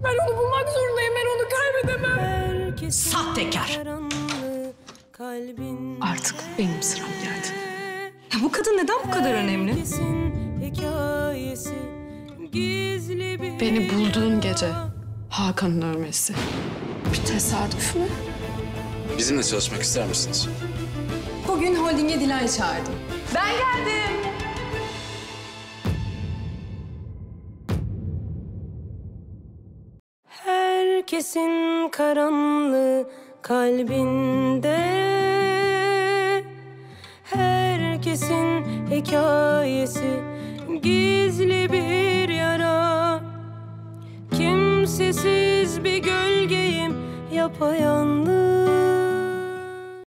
Ben onu bulmak zorundayım. Ben onu kaybedemem. Sahtekar. Artık benim sıram geldi. Ya bu kadın neden bu kadar önemli? Beni bulduğun gece Hakan'ın ölmesi. Bir tesadüf mü? Bizimle çalışmak ister misiniz? Bugün holdinge Dilay'ı çağırdım. Ben geldim. Herkesin karanlığı kalbinde, herkesin hikayesi gizli bir yara. Kimsesiz bir gölgeyim yapayalnız.